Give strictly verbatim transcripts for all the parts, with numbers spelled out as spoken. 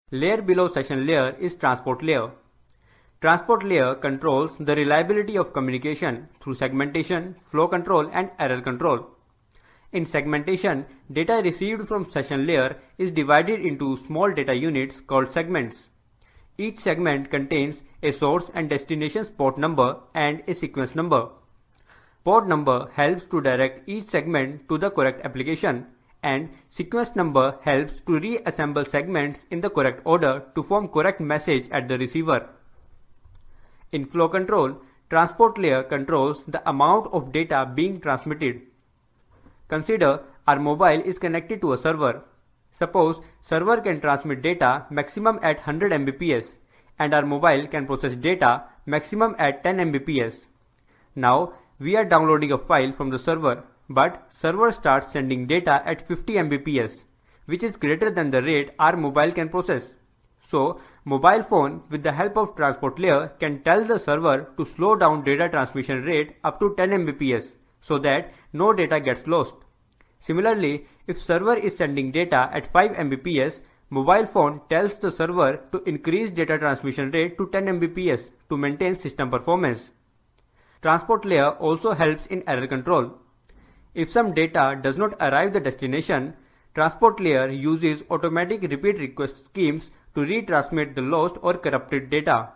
Layer below session layer is transport layer. Transport layer controls the reliability of communication through segmentation, flow control, and error control. In segmentation, data received from session layer is divided into small data units called segments. Each segment contains a source and destination port number and a sequence number. Port number helps to direct each segment to the correct application, and sequence number helps to reassemble segments in the correct order to form correct message at the receiver. In flow control, transport layer controls the amount of data being transmitted. Consider our mobile is connected to a server. Suppose server can transmit data maximum at one hundred megabits per second and our mobile can process data maximum at ten megabits per second. Now we are downloading a file from the server, but server starts sending data at fifty megabits per second, which is greater than the rate our mobile can process. So mobile phone with the help of transport layer can tell the server to slow down data transmission rate up to ten megabits per second so that no data gets lost. Similarly, if server is sending data at five megabits per second, mobile phone tells the server to increase data transmission rate to ten megabits per second to maintain system performance. Transport layer also helps in error control. If some data does not arrive the destination, transport layer uses automatic repeat request schemes to retransmit the lost or corrupted data.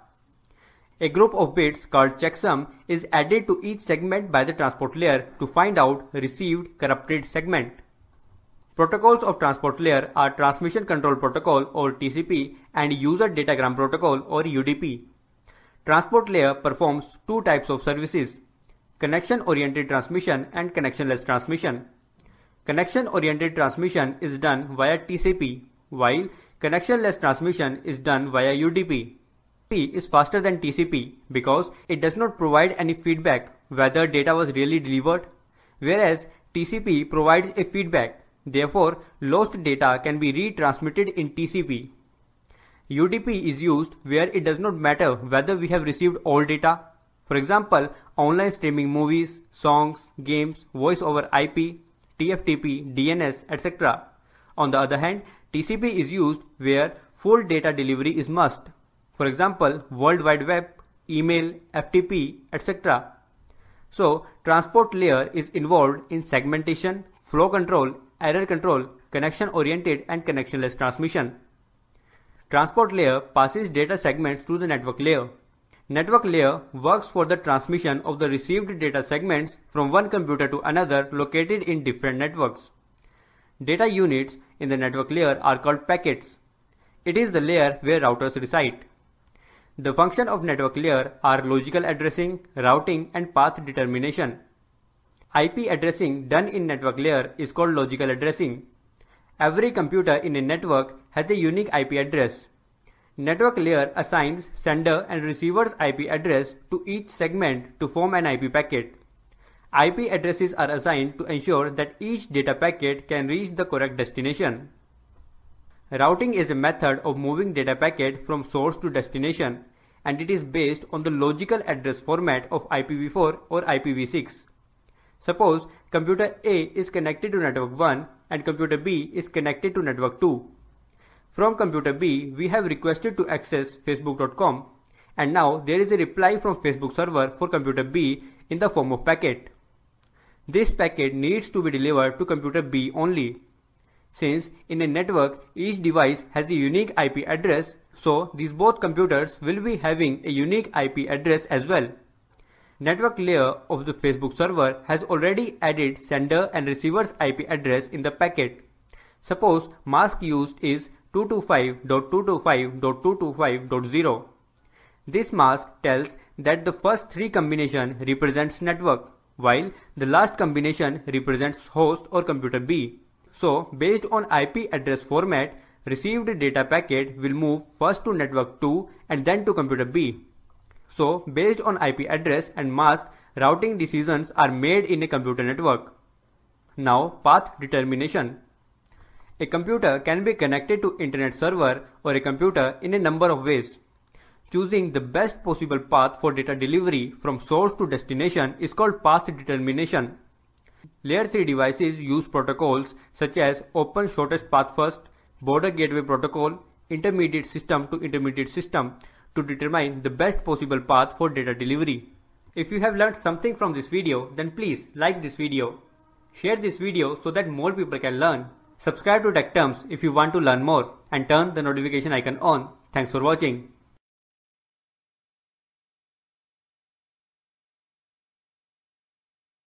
A group of bits called checksum is added to each segment by the transport layer to find out received corrupted segment. Protocols of transport layer are Transmission Control Protocol or T C P and User Datagram Protocol or U D P. Transport layer performs two types of services: connection-oriented transmission and connectionless transmission. Connection-oriented transmission is done via T C P, while connectionless transmission is done via U D P. T C P is faster than T C P because it does not provide any feedback whether data was really delivered, whereas T C P provides a feedback. Therefore, lost data can be retransmitted in T C P. U D P is used where it does not matter whether we have received all data. For example, online streaming movies, songs, games, voice over I P, T F T P, D N S, et cetera. On the other hand, T C P is used where full data delivery is must. For example, World Wide Web, email, F T P, et cetera. So, transport layer is involved in segmentation, flow control, error control, connection-oriented and connectionless transmission. Transport layer passes data segments to the network layer. Network layer works for the transmission of the received data segments from one computer to another located in different networks. Data units in the network layer are called packets. It is the layer where routers reside. The function of network layer are logical addressing, routing, and path determination. I P addressing done in network layer is called logical addressing. Every computer in a network has a unique I P address. Network layer assigns sender and receiver's I P address to each segment to form an I P packet. I P addresses are assigned to ensure that each data packet can reach the correct destination. Routing is a method of moving data packet from source to destination, and it is based on the logical address format of I P v four or I P v six. Suppose computer A is connected to network one and computer B is connected to network two. From computer B, we have requested to access facebook dot com, and now there is a reply from Facebook server for computer B in the form of packet. This packet needs to be delivered to computer B only. Since in a network each device has a unique I P address, so these both computers will be having a unique I P address as well. Network layer of the Facebook server has already added sender and receiver's I P address in the packet. Suppose mask used is two twenty-five dot two twenty-five dot two twenty-five dot zero. This mask tells that the first three combination represents network, while the last combination represents host or computer B. So, based on I P address format, received data packet will move first to network two and then to computer B. So, based on I P address and mask, routing decisions are made in a computer network. Now, path determination. A computer can be connected to internet server or a computer in a number of ways. Choosing the best possible path for data delivery from source to destination is called path determination. Layer three devices use protocols such as Open Shortest Path First, Border Gateway Protocol, intermediate system to intermediate system to determine the best possible path for data delivery. If you have learned something from this video, then please like this video. Share this video so that more people can learn. Subscribe to TechTerms if you want to learn more and turn the notification icon on. Thanks for watching.